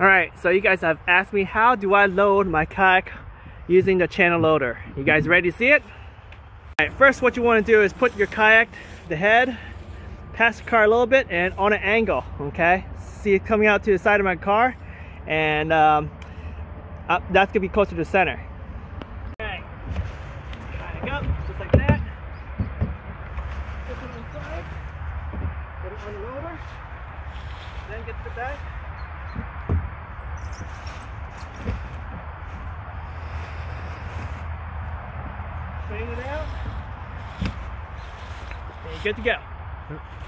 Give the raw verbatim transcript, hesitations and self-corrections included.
Alright, so you guys have asked me how do I load my kayak using the channel loader. You guys ready to see it? Alright, first what you want to do is put your kayak, the head, past the car a little bit and on an angle, okay? See it coming out to the side of my car, and um, up, that's going to be closer to the center. Okay, kayak up, just like that. Put it on the side, put it on the loader, then get to the back. Straighten it out, and you're good to go.